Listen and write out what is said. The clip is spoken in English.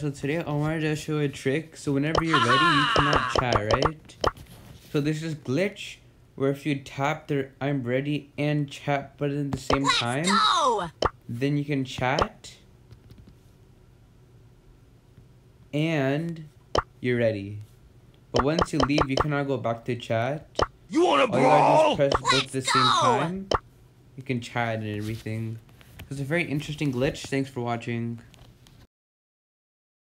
so today I wanted to show a trick. So whenever you're ready, you cannot chat, right? So there's this glitch where if you tap the I'm ready and chat button at the same time, then you can chat and you're ready. But once you leave, you cannot go back to chat. You wanna brawl? All you gotta do is press both at the same time. You can chat and everything. It's a very interesting glitch. Thanks for watching.